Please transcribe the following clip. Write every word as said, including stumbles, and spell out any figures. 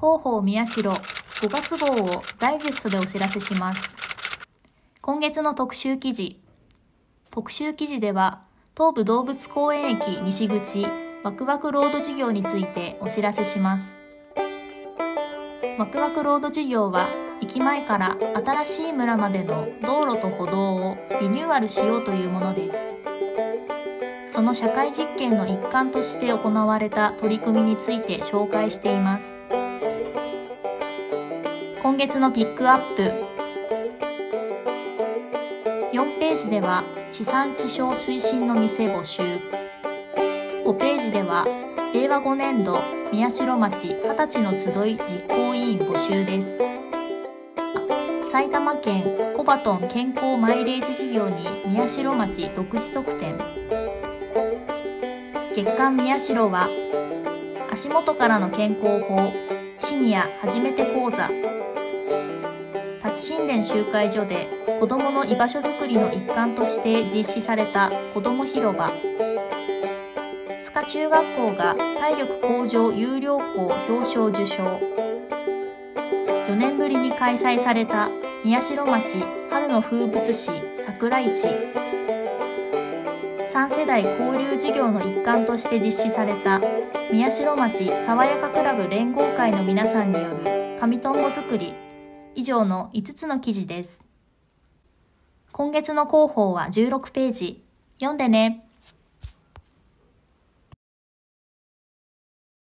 広報宮代ごがつ号をダイジェストでお知らせします。今月の特集記事。特集記事では、東武動物公園駅西口ワクワクロード事業についてお知らせします。ワクワクロード事業は、駅前から新しい村までの道路と歩道をリニューアルしようというものです。その社会実験の一環として行われた取り組みについて紹介しています。今月のピックアップ。よんページでは地産地消推進の店募集。ごページではれいわごねんど宮代町はたちの集い実行委員募集です。埼玉県コバトン健康マイレージ事業に宮代町独自特典。月刊宮代は足元からの健康法シニア初めて講座。立神殿集会所で子どもの居場所づくりの一環として実施された子ども広場。須賀中学校が体力向上優良校表彰受賞。よねんぶりに開催された宮代町春の風物詩桜市。さん世代交流事業の一環として実施された宮代町さわやかクラブ連合会の皆さんによる紙とんぼ作り。以上のいつつの記事です。今月の広報はじゅうろくページ。読んでね。